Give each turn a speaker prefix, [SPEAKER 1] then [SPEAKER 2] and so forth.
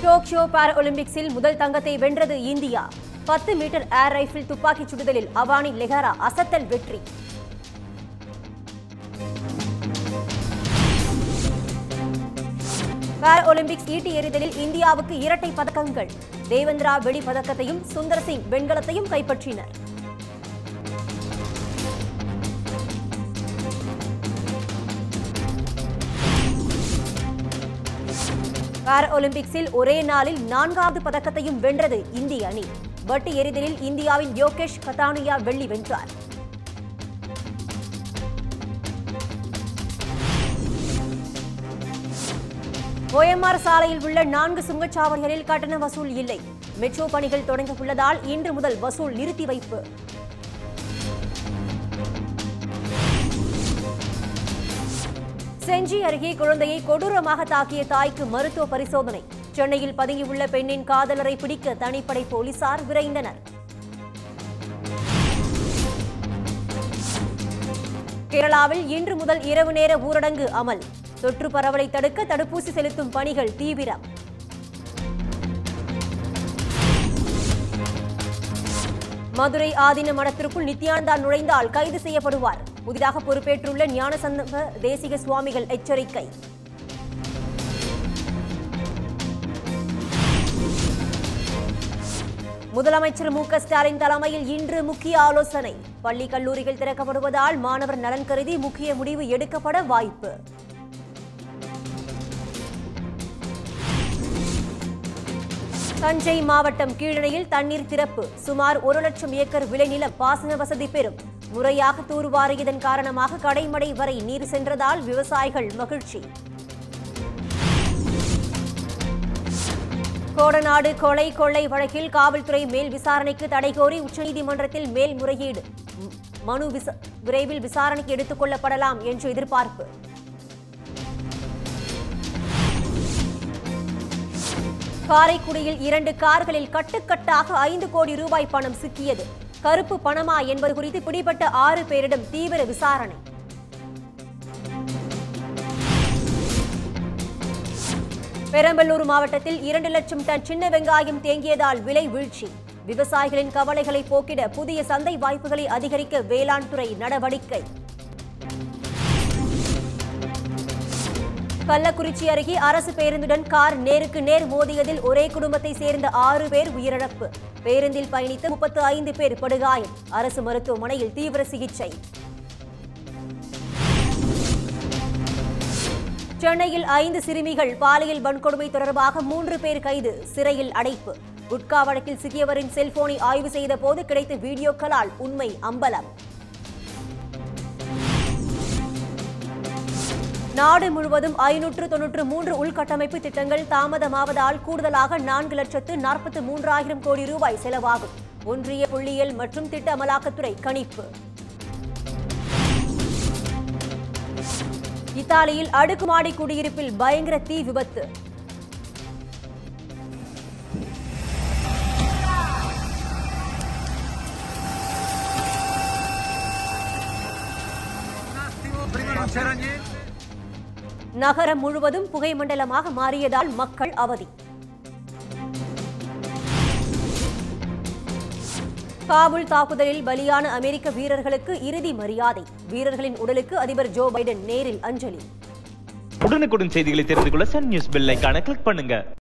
[SPEAKER 1] Tokyo பாரா ஒலிம்பிக்ஸில் முதல் தங்கத்தை வென்றது இந்தியா. 10 மீட்டர் ஏர் ரைபிள் துப்பாக்கிச் சுடுதலில் அவானி லெஹரா அசத்தல் வெற்றி. பாரா ஒலிம்பிக்ஸ் ஈட்டி எறிதலில் இந்தியாவுக்கு இரட்டை பதக்கங்கள். தேவேந்திரா வெள்ளி பதக்கத்தையும் சுந்தர் சிங் வெண்கலத்தையும் கைப்பற்றினர். பாரா ஒலிம்பிக்ஸில் ஒரே நாளில் 4வது பதக்கத்தையும் வென்றது இந்திய அணி. வட்டு எறிதலில் இந்தியாவின் யோகேஷ் கதானியா வெள்ளி வென்றார். ஓஎம்ஆர் சாலையில் உள்ள 4 சுங்கச்சாவடிகளில் கட்டண வசூல் இல்லை. மெட்ரோ பணிகள் தொடங்க உள்ளதால் இன்று முதல் வசூல் நிறுத்தி வைப்பு. செஞ்சி அருகே குழந்தையை கொடூரமாக தாக்கிய தாய்க்கு மருத்துவ பரிசோதனை. சென்னையில் பதுங்கியுள்ள பெண்ணின் காதலரை பிடிக்க தனிப்படை போலீசார் விரைந்தனர். கேரளாவில் இன்று முதல் இரவு நேர ஊரடங்கு அமல். தொற்று பரவலை தடுக்க தடுப்பூசி செலுத்தும் பணிகள் தீவிரம். மதுரை ஆதீன மடத்திற்குள் நித்யானந்தா நுழைந்தால் கைது செய்யப்படுவார். புதிதாக பொறுப்பேற்றுள்ள ஞானசம்பந்த தேசிக சுவாமிகள் எச்சரிக்கை. முதலமைச்சர் மு.க.ஸ்டாலின் தலைமையில் இன்று முக்கிய ஆலோசனை. பள்ளி கல்லூரிகள் திறக்கப்படுவதால் மாணவர் நலன் கருதி முக்கிய முடிவு எடுக்கப்பட வாய்ப்பு. தஞ்சை மாவட்டம் கீழணையில் தண்ணீர் திறப்பு. சுமார் 1 லட்சம் ஏக்கர் விளைநிலம் பாசன வசதி பெறும். முறையாக தூர்வாரியதன் காரணமாக கடைமடை வரை நீர் சென்றதால் விவசாயிகள் மகிழ்ச்சி. கோடநாடு கொள்ளை வழக்கில் காவல்துறை மேல் விசாரணைக்கு தடை கோரி உச்சநீதிமன்றத்தில் மேல்முறையீடு. மனு விரைவில் விசாரணைக்கு எடுத்துக் கொள்ளப்படலாம் என்று எதிர்பார்ப்பு. காரைக்குடியில் 2 கார்களில் கட்டுக்கட்டாக 5 கோடி ரூபாய் பணம் சிக்கியது. கருப்பு பணமா என்பது குறித்து பிடிபட்ட 6 பேரிடம் தீவிர விசாரணை. பெரம்பலூர் மாவட்டத்தில் 2 லட்சம் டன் சின்ன வெங்காயம் தேங்கியதால் விலை வீழ்ச்சி. விவசாயிகளின் கவலைகளை போக்கிட புதிய சந்தை வாய்ப்புகளை அதிகரிக்க வேளாண் துறை நடவடிக்கை. கள்ளக்குறிச்சி அருகே அரசு பேருந்துடன் கார் நேருக்கு நேர் மோதியதில் ஒரே குடும்பத்தை சேர்ந்த 6 பேர் உயிரிழப்பு. பேருந்தில் பயணித்த 35 பேர் படுகாயம். அரசு மருத்துவமனையில் தீவிர சிகிச்சை. சென்னையில் 5 சிறுமிகள் பாலியல் வன்கொடுமை தொடர்பாக 3 பேர் கைது, சிறையில் அடைப்பு. குட்கா வழக்கில் சிக்கியவரின் செல்போனை ஆய்வு செய்த போது கிடைத்த வீடியோக்களால் உண்மை அம்பலம். நாடு முழுவதும் 593 உள்கட்டமைப்பு திட்டங்கள் தாமதமாவதால் கூடுதலாக 4,43,000 கோடி ரூபாய் செலவாகும். ஒன்றிய புள்ளியியல் மற்றும் திட்ட அமலாக்கத்துறை கணிப்பு. இத்தாலியில் அடுக்குமாடி குடியிருப்பில் பயங்கர தீ விபத்து. நகரம் முழுவதும் புகை மண்டலமாக மாறியதால் மக்கள் அவதி. காபூல் தாக்குதலில் பலியான அமெரிக்க வீரர்களுக்கு இறுதி மரியாதை. வீரர்களின் உடலுக்கு அதிபர் ஜோ பைடன் நேரில் அஞ்சலி.
[SPEAKER 2] உடனுக்குடன் செய்திகளை தெரிந்து கொள்ள சன் நியூஸ் பெல் ஐகானை கிளிக் பண்ணுங்க.